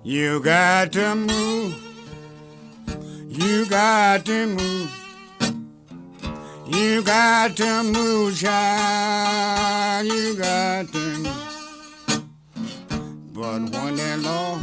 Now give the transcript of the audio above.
You got to move. You got to move. You got to move, child. You got to move. But when that law